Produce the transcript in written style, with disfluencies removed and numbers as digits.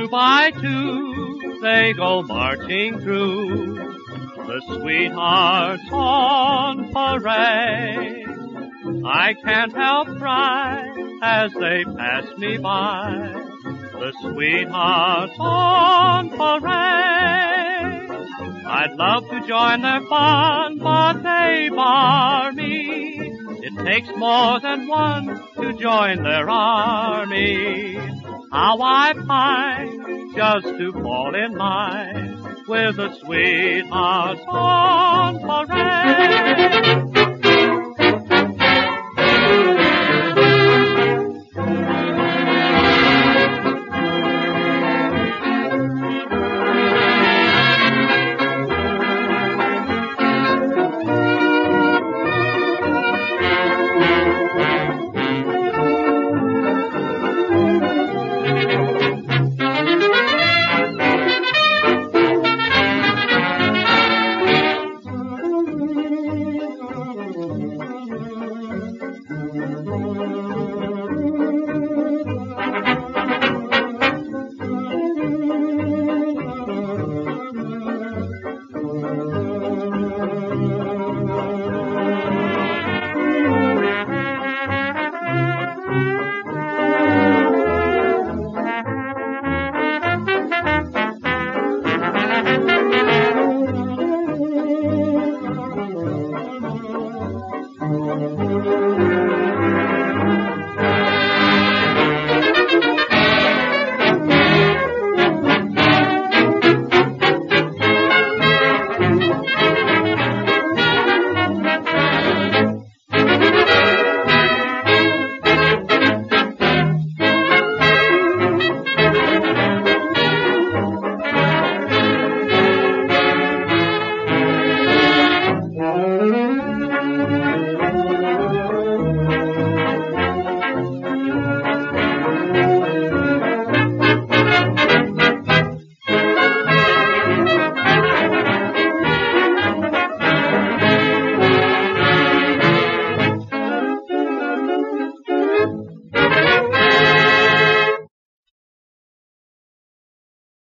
by two, they go marching through, the sweethearts on parade. I can't help cry as they pass me by, the sweethearts on parade. I'd love to join their fun, but they bar me. It takes more than one to join their army. How I pine just to fall in line with the sweethearts on parade.